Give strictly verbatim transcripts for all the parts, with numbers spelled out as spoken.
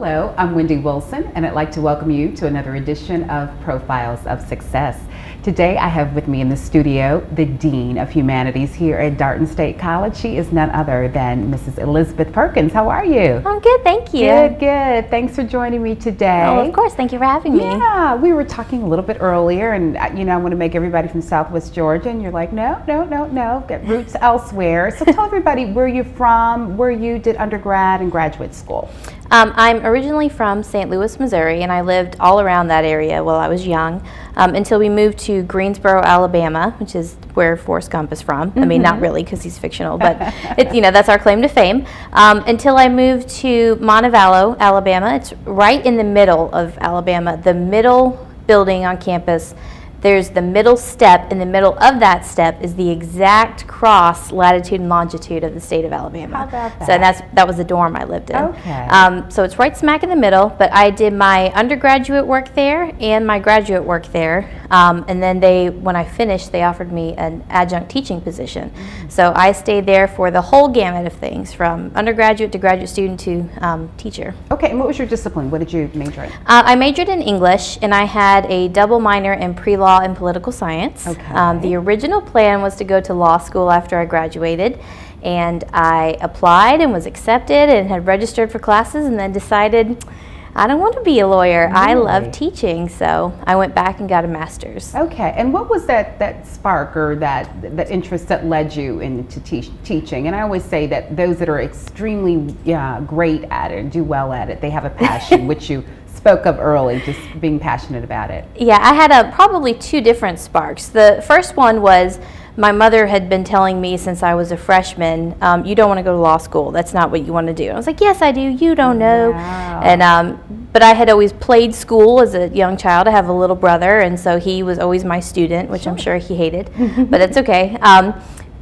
Hello, I'm Wendy Wilson, and I'd like to welcome you to another edition of Profiles of Success. Today I have with me in the studio the Dean of Humanities here at Darton State College. She is none other than Missus Elizabeth Perkins. How are you? I'm good, thank you. Good, good. Thanks for joining me today. Oh, of course. Thank you for having me. Yeah, we were talking a little bit earlier, and uh, you know, I want to make everybody from Southwest Georgia, and you're like, no, no, no, no, get roots elsewhere. So tell everybody where you're from, where you did undergrad and graduate school. Um, I'm originally from Saint Louis, Missouri, and I lived all around that area while I was young um, until we moved to Greensboro, Alabama, which is where Forrest Gump is from. Mm-hmm. I mean, not really because he's fictional, but it, you know, that's our claim to fame. Um, until I moved to Montevallo, Alabama. It's right in the middle of Alabama, the middle building on campus. There's the middle step. In the middle of that step is the exact cross latitude and longitude of the state of Alabama. How about that? So that's that was the dorm I lived in. Okay. Um, so it's right smack in the middle. But I did my undergraduate work there and my graduate work there. Um, and then they, when I finished, they offered me an adjunct teaching position. Mm-hmm. So I stayed there for the whole gamut of things, from undergraduate to graduate student to um, teacher. Okay. And what was your discipline? What did you major in? Uh, I majored in English, and I had a double minor in pre-law and political science. Okay. Um, the original plan was to go to law school after I graduated, and I applied and was accepted and had registered for classes, and then decided I don't want to be a lawyer. Really? I love teaching, so I went back and got a master's. Okay. And what was that that spark or that that interest that led you into te teaching? And I always say that those that are extremely yeah, great at it, do well at it, they have a passion, which you spoke of early, just being passionate about it. Yeah, I had a, probably two different sparks. The first one was my mother had been telling me since I was a freshman, um, you don't want to go to law school. That's not what you want to do. And I was like, yes, I do. You don't know. Wow. And um, but I had always played school as a young child. I have a little brother, and so he was always my student, which sure. I'm sure he hated, but it's okay. Um,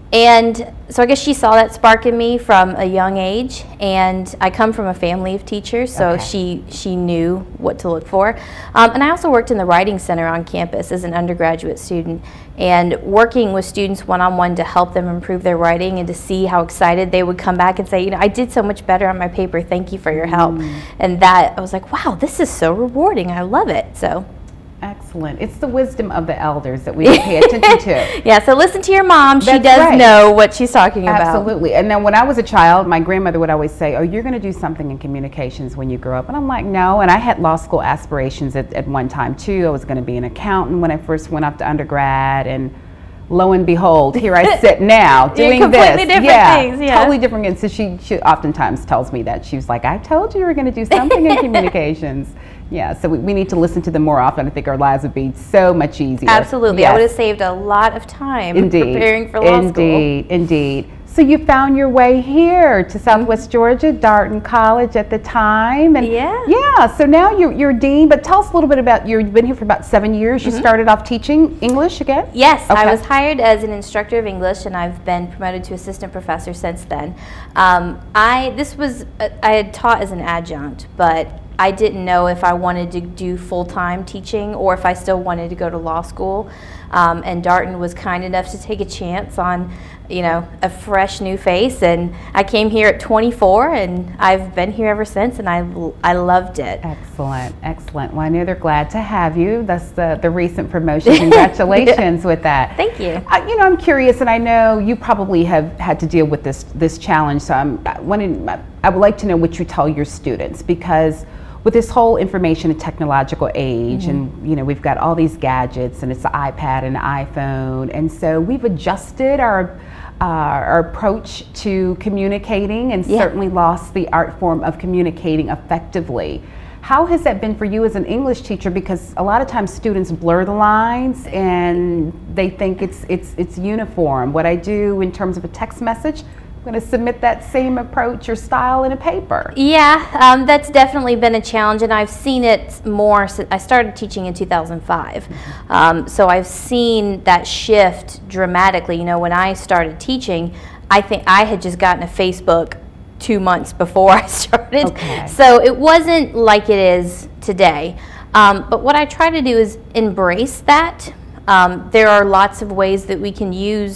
And so I guess she saw that spark in me from a young age, and I come from a family of teachers, so okay. she she knew what to look for. Um, and I also worked in the Writing Center on campus as an undergraduate student, and working with students one-on-one to help them improve their writing and to see how excited they would come back and say, you know, I did so much better on my paper, thank you for your help. Mm. And that, I was like, wow, this is so rewarding, I love it. So. Excellent. It's the wisdom of the elders that we pay attention to. Yeah, so listen to your mom. She That's does right. know what she's talking about. Absolutely. And then when I was a child, my grandmother would always say, oh, you're going to do something in communications when you grow up. And I'm like, no. And I had law school aspirations at, at one time, too. I was going to be an accountant when I first went off to undergrad. And lo and behold, here I sit now doing completely this. Different yeah, things, yeah, totally different. And so she, she oftentimes tells me that. She was like, I told you you were going to do something in communications. Yeah, so we, we need to listen to them more often. I think our lives would be so much easier. Absolutely. Yes. I would have saved a lot of time Indeed. preparing for law Indeed. school. Indeed, indeed. So you found your way here to Southwest Georgia, Darton College at the time. And yeah. Yeah, so now you're, you're dean, but tell us a little bit about, you've been here for about seven years. You mm-hmm. started off teaching English again? Yes, okay. I was hired as an instructor of English, and I've been promoted to assistant professor since then. Um, I, this was, uh, I had taught as an adjunct, but I didn't know if I wanted to do full-time teaching or if I still wanted to go to law school. Um, and Darton was kind enough to take a chance on, you know, a fresh new face. And I came here at twenty-four, and I've been here ever since, and I, I loved it. Excellent, excellent. Well, I know they're glad to have you. That's the, the recent promotion. Congratulations yeah. with that. Thank you. Uh, you know, I'm curious, and I know you probably have had to deal with this, this challenge, so I'm, I, wanted, I would like to know what you tell your students, because with this whole information and technological age, mm-hmm. and you know, we've got all these gadgets, and it's the iPad and the iPhone, and so we've adjusted our uh, our approach to communicating, and yeah. certainly lost the art form of communicating effectively. How has that been for you as an English teacher? Because a lot of times students blur the lines and they think it's it's it's uniform. What I do in terms of a text message, I'm going to submit that same approach or style in a paper. Yeah, um, that's definitely been a challenge, and I've seen it more since I started teaching in two thousand five. Mm-hmm. um, so I've seen that shift dramatically. You know, when I started teaching, I think I had just gotten a Facebook two months before I started. Okay. So it wasn't like it is today. Um, but what I try to do is embrace that. Um, there are lots of ways that we can use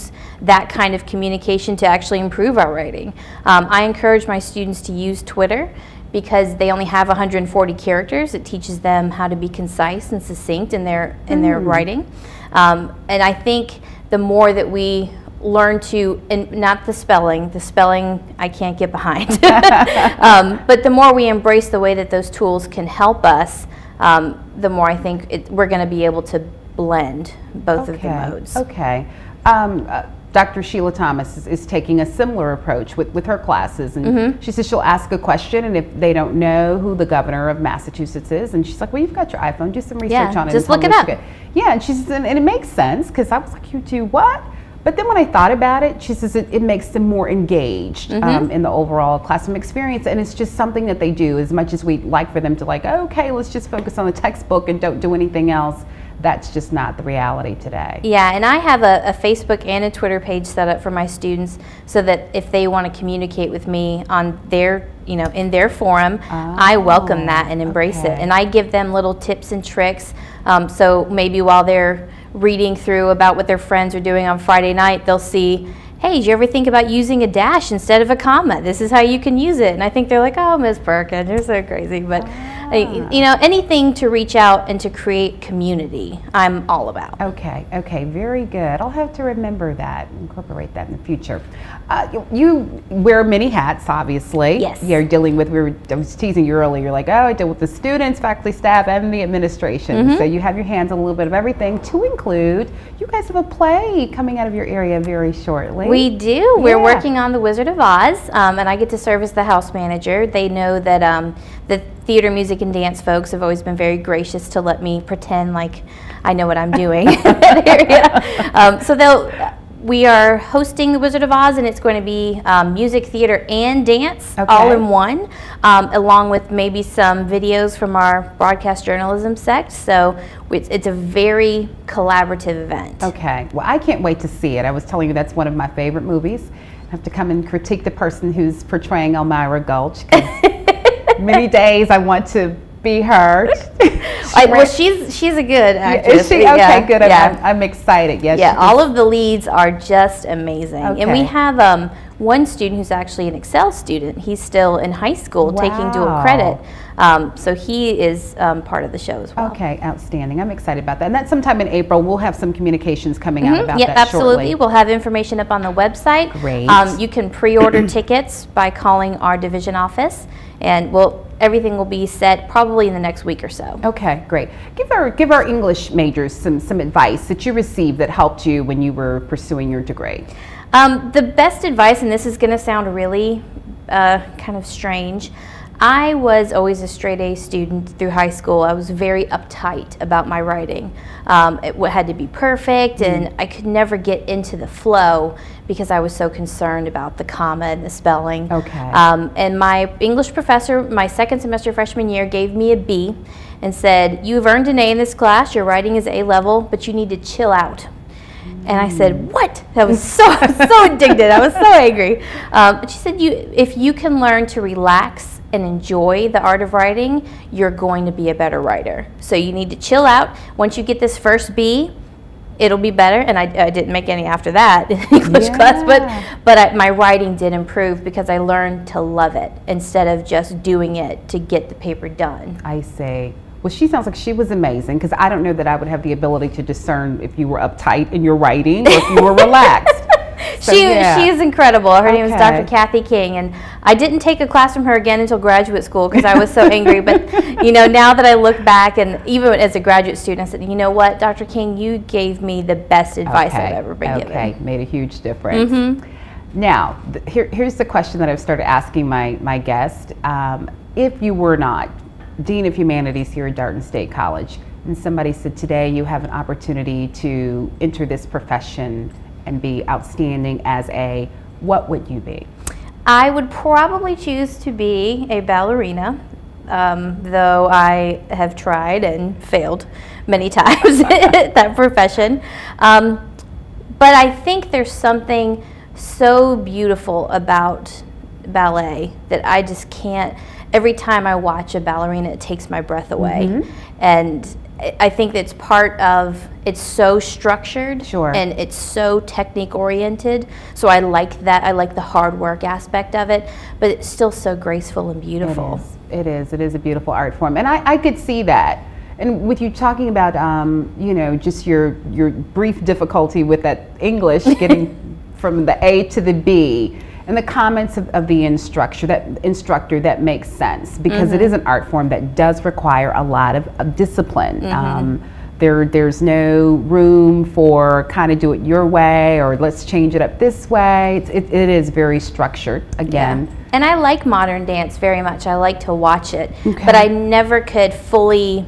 that kind of communication to actually improve our writing. Um, I encourage my students to use Twitter because they only have one hundred forty characters. It teaches them how to be concise and succinct in their in their Mm. writing. Um, and I think the more that we learn to, and not the spelling, the spelling I can't get behind, um, but the more we embrace the way that those tools can help us, um, the more I think it, we're going to be able to blend both of the modes. Okay. Um, uh, Doctor Sheila Thomas is, is taking a similar approach with, with her classes, and Mm-hmm. she says she'll ask a question, and if they don't know who the governor of Massachusetts is, and she's like, well, you've got your iPhone, do some research Yeah, on it. just and tell look me it what you up. get. Yeah, and she says, and, and it makes sense, because I was like, you do what? But then when I thought about it, she says it, it makes them more engaged Mm-hmm. um, in the overall classroom experience, and it's just something that they do. As much as we'd like for them to like, okay, let's just focus on the textbook and don't do anything else, that's just not the reality today. Yeah, and I have a, a Facebook and a Twitter page set up for my students so that if they want to communicate with me on their, you know, in their forum, I welcome that and embrace okay. it. And I give them little tips and tricks. Um, so maybe while they're reading through about what their friends are doing on Friday night, they'll see, hey, did you ever think about using a dash instead of a comma? This is how you can use it. And I think they're like, oh, Miss Perkins, you're so crazy. But, uh, you know, anything to reach out and to create community, I'm all about. Okay, okay, very good. I'll have to remember that, incorporate that in the future. Uh, you, you wear many hats, obviously. Yes. You're dealing with, we were, I was teasing you earlier, you're like, oh, I deal with the students, faculty, staff, and the administration. Mm-hmm. So you have your hands on a little bit of everything, to include, you guys have a play coming out of your area very shortly. We do. We're Yeah. working on The Wizard of Oz, um, and I get to serve as the house manager. They know that um, the theater, music, and dance folks have always been very gracious to let me pretend like I know what I'm doing in that area. Um, so they'll, we are hosting The Wizard of Oz, and it's going to be um, music, theater, and dance all Okay. in one, um, along with maybe some videos from our broadcast journalism sect. So it's, it's a very collaborative event. Okay, well, I can't wait to see it. I was telling you that's one of my favorite movies. I have to come and critique the person who's portraying Elmira Gulch, 'cause many days I want to be her. I, well, she's she's a good actress. Is she? Okay, Yeah, good. I'm, Yeah, I'm excited. Yes. yeah. she All is. of the leads are just amazing, and we Okay. have um, one student who's actually an Excel student. He's still in high school taking dual Wow. credit, um, so he is um, part of the show as well. Okay, outstanding. I'm excited about that. And that's sometime in April. We'll have some communications coming out Mhm, about yep, that absolutely. shortly. We'll have information up on the website. Great. Um, you can pre-order tickets by calling our division office, and we'll everything will be set probably in the next week or so. Okay, great. Give our give our English majors some some advice that you received that helped you when you were pursuing your degree. Um, the best advice, and this is going to sound really uh, kind of strange, I was always a straight A student through high school. I was very uptight about my writing. Um, it w- had to be perfect, and I could never get into the flow because I was so concerned about the comma and the spelling. Okay. Um, and my English professor, my second semester freshman year, gave me a B and said, "You've earned an A in this class. Your writing is A level, but you need to chill out." And I said, "What?" That was so so indignant. I was so angry. Um, but she said, "You, if you can learn to relax and enjoy the art of writing, you're going to be a better writer. So you need to chill out. Once you get this first B, it'll be better." And I, I didn't make any after that in English Yeah. class, but but I, my writing did improve because I learned to love it instead of just doing it to get the paper done. I see. Well, she sounds like she was amazing, because I don't know that I would have the ability to discern if you were uptight in your writing or if you were relaxed. So, she yeah. she is incredible. Her name is Okay. Doctor Kathy King, and I didn't take a class from her again until graduate school because I was so angry. But you know, now that I look back, and even as a graduate student, I said, you know what, Doctor King, you gave me the best advice okay. I've ever been okay. given. Okay, made a huge difference. Mhm. Now, th- here, here's the question that I've started asking my, my guest. Um, if you were not Dean of Humanities here at Darton State College, and somebody said today you have an opportunity to enter this profession and be outstanding as a, what would you be? I would probably choose to be a ballerina, um, though I have tried and failed many times at that profession. Um, but I think there's something so beautiful about ballet that I just can't, every time I watch a ballerina, it takes my breath away. Mm-hmm. And I think it's part of, it's so structured, sure. and it's so technique oriented. So I like that. I like the hard work aspect of it, but it's still so graceful and beautiful. It is. It is, it is a beautiful art form. And I, I could see that. And with you talking about, um, you know, just your, your brief difficulty with that English, getting from the A to the B, and the comments of, of the instructor, that instructor, that makes sense, because mm-hmm. it is an art form that does require a lot of, of discipline. Mm-hmm. um, there, there's no room for kind of do it your way, or let's change it up this way. It's, it, it is very structured, again. Yeah. And I like modern dance very much. I like to watch it, okay. but I never could fully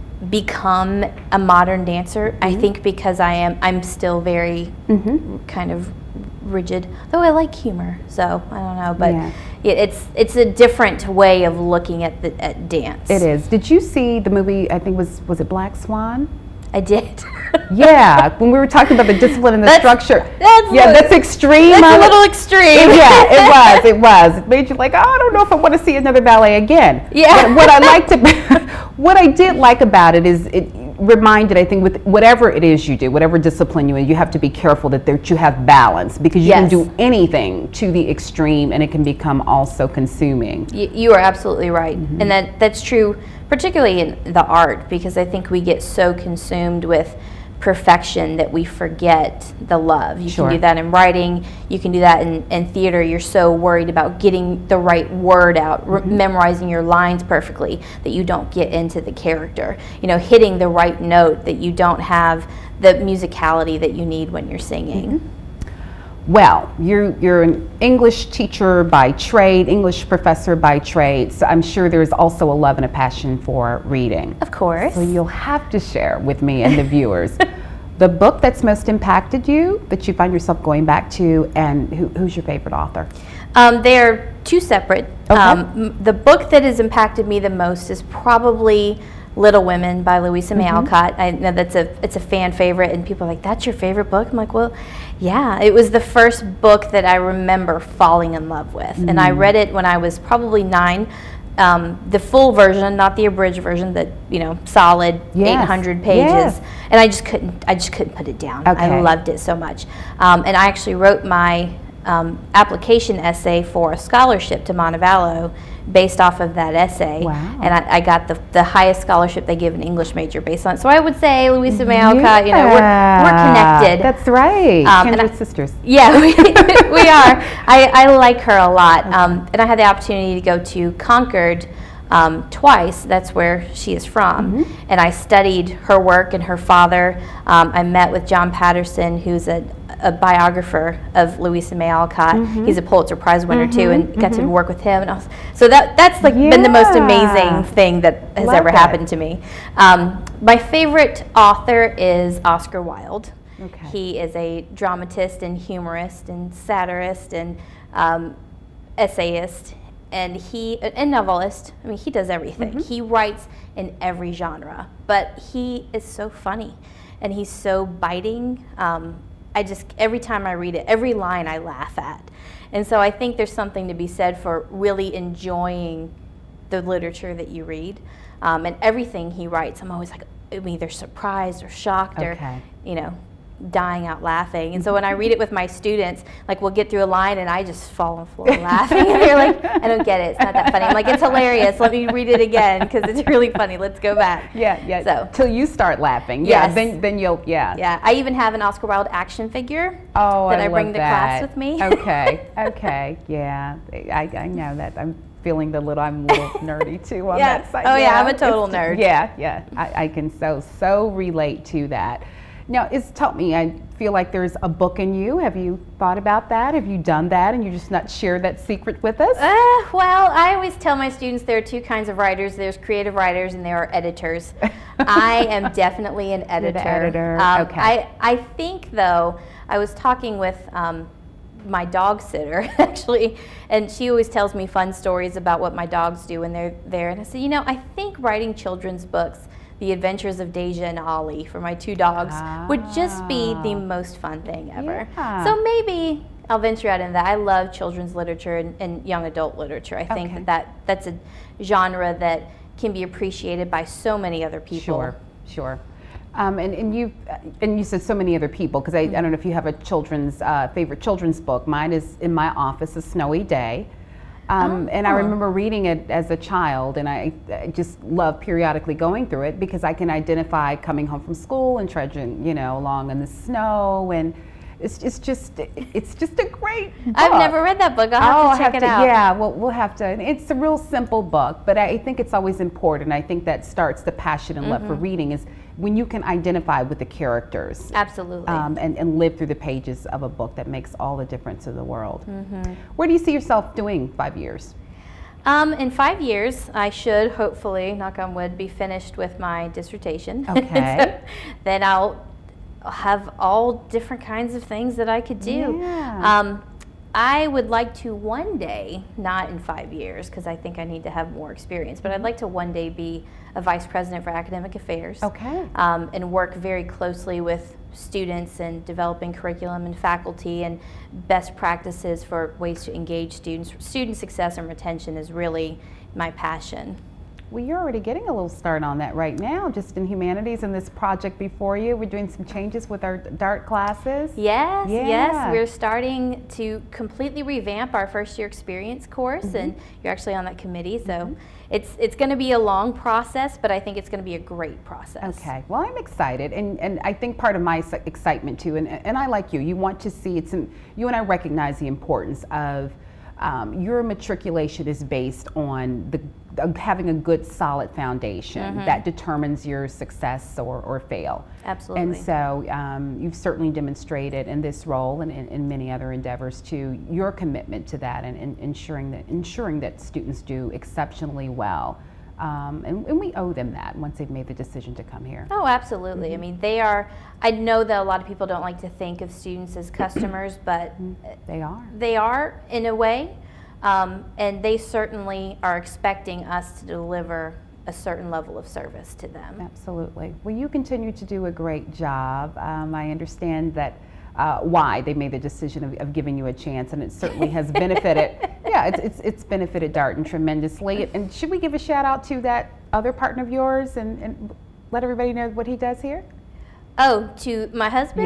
become a modern dancer. Mm-hmm. I think because I am, I'm still very mm-hmm. kind of rigid, though I like humor, so I don't know, but yeah. it, it's it's a different way of looking at the at dance. It is. Did you see the movie, I think was was it Black Swan? I did. Yeah, when we were talking about the discipline and the that's, structure. That's yeah, a, that's extreme. That's a little extreme. It, yeah, it was, it was. It made you like, oh, I don't know if I want to see another ballet again. Yeah. But what I liked, about, what I did like about it is it reminded, I think, with whatever it is you do, whatever discipline you in, you have to be careful that there, you have balance, because you yes. can do anything to the extreme and it can become also consuming. You, you are absolutely right. Mm-hmm. And that that's true, particularly in the art, because I think we get so consumed with perfection that we forget the love. You sure. can do that in writing, you can do that in, in theater. You're so worried about getting the right word out, mm-hmm. re- memorizing your lines perfectly, that you don't get into the character. You know, hitting the right note, that you don't have the musicality that you need when you're singing. Mm-hmm. Well, you're, you're an English teacher by trade, English professor by trade, so I'm sure there's also a love and a passion for reading. Of course. So you'll have to share with me and the viewers the book that's most impacted you, that you find yourself going back to, and who, who's your favorite author? Um, they're two separate. Okay. Um, the book that has impacted me the most is probably Little Women by Louisa May Mm-hmm. Alcott. I know that's a it's a fan favorite, and people are like, "That's your favorite book?" I'm like, "Well, yeah." It was the first book that I remember falling in love with, mm-hmm. and I read it when I was probably nine. Um, the full version, not the abridged version, that you know, solid yes. eight hundred pages, yes. and I just couldn't I just couldn't put it down. Okay. I loved it so much, um, and I actually wrote my um, application essay for a scholarship to Montevallo based off of that essay. Wow. And I, I got the, the highest scholarship they give an English major based on it. So I would say Louisa May Alcott, yeah. you know, we're, we're connected. That's right. Um, Kindred I, sisters. Yeah, we, we are. I, I like her a lot. Um, and I had the opportunity to go to Concord um, twice. That's where she is from. Mm-hmm. And I studied her work and her father. Um, I met with John Patterson, who's a a biographer of Louisa May Alcott. Mm-hmm. He's a Pulitzer Prize winner mm-hmm. too, and got mm-hmm. to work with him. And I was, so that that's like yeah. been the most amazing thing that has Love ever that. happened to me. Um, my favorite author is Oscar Wilde. Okay. He is a dramatist and humorist and satirist and um, essayist, and he and novelist. I mean, he does everything. Mm-hmm. He writes in every genre, but he is so funny, and he's so biting. Um, I just, every time I read it, every line I laugh at. And so I think there's something to be said for really enjoying the literature that you read. Um, and everything he writes, I'm always like, I'm either surprised or shocked okay. or, you know, dying out laughing. And so when I read it with my students, like we'll get through a line and I just fall on the floor laughing. And they're like, I don't get it. It's not that funny. I'm like, it's hilarious. Let me read it again because it's really funny. Let's go back. Yeah, yeah. So till you start laughing. Yeah. Yes. Then then you'll yeah. Yeah. I even have an Oscar Wilde action figure Oh, that I, I, bring love to that. class with me. Okay. Okay. Yeah. I, I know that. I'm feeling the little. I'm a little nerdy too on Yeah. that side. Oh, yeah, I'm a It's- total nerd. Yeah. Yeah. I, I can so so relate to that. Now, it's tell me. I feel like there's a book in you. Have you thought about that? Have you done that, and you just not shared that secret with us? Uh, well, I always tell my students there are two kinds of writers. There's creative writers and there are editors. I am definitely an editor. You're the editor. Um, okay. I, I think, though, I was talking with um, my dog sitter, actually, and she always tells me fun stories about what my dogs do when they're there. And I said, you know, I think writing children's books, The Adventures of Deja and Ollie for my two dogs, ah. would just be the most fun thing ever. Yeah. So maybe I'll venture out in that. I love children's literature and, and young adult literature. I think Okay. that, that that's a genre that can be appreciated by so many other people. Sure, sure. Um, and, and you and you said so many other people, because I, I don't know if you have a children's uh, favorite children's book. Mine is in my office, A Snowy Day. Um, Oh. And I remember reading it as a child, and I, I just love periodically going through it because I can identify coming home from school and trudging, you know, along in the snow, and it's it's just it's just a great book. I've never read that book. I'll have Oh, to I'll check have it to- out. Yeah, well, we'll have to. and It's a real simple book, but I think it's always important. I think that starts the passion and love for reading is when you can identify with the characters. Absolutely. Um, and, and live through the pages of a book. That makes all the difference in the world. Mm-hmm. Where do you see yourself doing five years? Um, in five years, I should hopefully, knock on wood, be finished with my dissertation. Okay. So then I'll have all different kinds of things that I could do. Yeah. Um, I would like to one day, not in five years, because I think I need to have more experience, but I'd like to one day be a vice president for academic affairs. Okay. Um, and work very closely with students and developing curriculum and faculty and best practices for ways to engage students. Student success and retention is really my passion. Well, you're already getting a little start on that right now, just in humanities and this project before you. We're doing some changes with our DART classes. Yes, Yeah. yes, we're starting to completely revamp our first year experience course, Mm-hmm. and you're actually on that committee, so it's it's going to be a long process, but I think it's going to be a great process. Okay, well, I'm excited, and, and I think part of my s- excitement too, and, and I like you, you want to see, it's, in, you and I recognize the importance of um, your matriculation is based on the uh, having a good solid foundation that determines your success or, or fail. Absolutely. And so um, you've certainly demonstrated in this role and in, in many other endeavors to your commitment to that and, and ensuring that ensuring that students do exceptionally well. Um, and, and we owe them that once they've made the decision to come here. Oh, absolutely. I mean, they are, I know that a lot of people don't like to think of students as customers, but They are. they are in a way, um, and they certainly are expecting us to deliver a certain level of service to them. Absolutely. Well, you continue to do a great job. Um, I understand that uh, why they made the decision of, of giving you a chance, and it certainly has benefited. Yeah, it's, it's it's benefited Darton tremendously. And should we give a shout out to that other partner of yours and, and let everybody know what he does here? Oh, to my husband?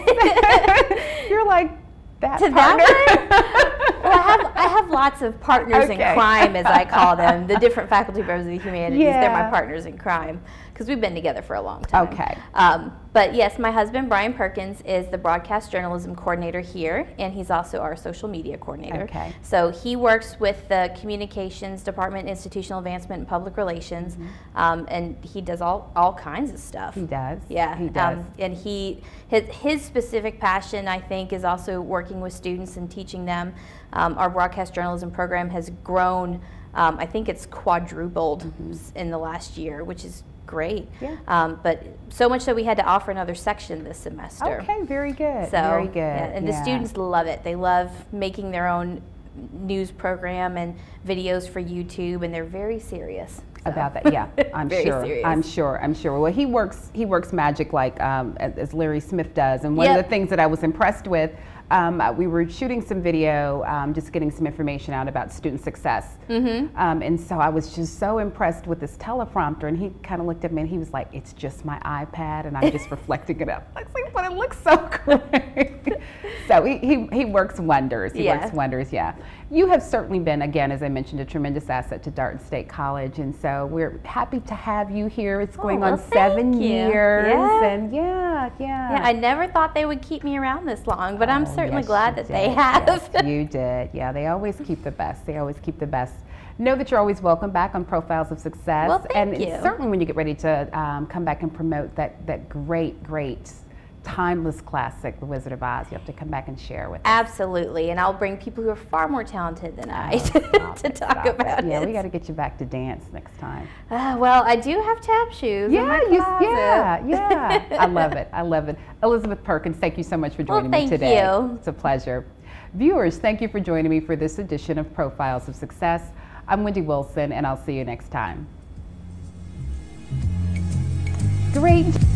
Yes. You're like that To partner. that one? Well, I have, I have lots of partners Okay. in crime, as I call them, the different faculty members of the humanities. They're Yeah. my partners in crime because we've been together for a long time. Okay. Um, but yes, my husband, Brian Perkins, is the broadcast journalism coordinator here, and he's also our social media coordinator. Okay. So he works with the communications department, institutional advancement, and public relations, um, and he does all, all kinds of stuff. He does. Yeah, He does. Um, and he his his specific passion, I think, is also working with students and teaching them. Um, our broadcast journalism program has grown. Um, I think it's quadrupled s- in the last year, which is great. Mm-hmm. Yeah. Um, but so much that we had to offer another section this semester. Okay, very good. So, very good. yeah, and the Yeah. students love it. They love making their own news program and videos for YouTube, and they're very serious. So. About that, yeah, I'm Very sure. serious. I'm sure. I'm sure. Well, he works. He works magic like um, as, as Larry Smith does. And one of Yep. the things that I was impressed with, um, uh, we were shooting some video, um, just getting some information out about student success. Mm-hmm. um, and so I was just so impressed with this teleprompter. And he kind of looked at me and he was like, "It's just my iPad, and I'm just reflecting it up." I was like, "But it looks so great." So he, he he works wonders. He Yeah. works wonders. Yeah. You have certainly been, again, as I mentioned, a tremendous asset to Darton State College, and so we're happy to have you here. It's going Oh, well, on seven thank you. years, Yeah. and yeah, yeah. Yeah, I never thought they would keep me around this long, but I'm Oh, certainly yes, glad you that they did. have. Yes, you did. Yeah, they always keep the best. They always keep the best. Know that you're always welcome back on Profiles of Success. Well, thank and you. certainly when you get ready to um, come back and promote that that great, great, timeless classic, The Wizard of Oz, you have to come back and share with us. Absolutely, and I'll bring people who are far more talented than I Oh, stop to it, talk stop it. about Yeah, it. we got to get you back to dance next time. Uh, well, I do have tap shoes in my Yeah, you, closet. yeah, yeah. I love it. I love it. Elizabeth Perkins, thank you so much for Well, joining me thank today. you. It's a pleasure. Viewers, thank you for joining me for this edition of Profiles of Success. I'm Wendy Wilson, and I'll see you next time. Great.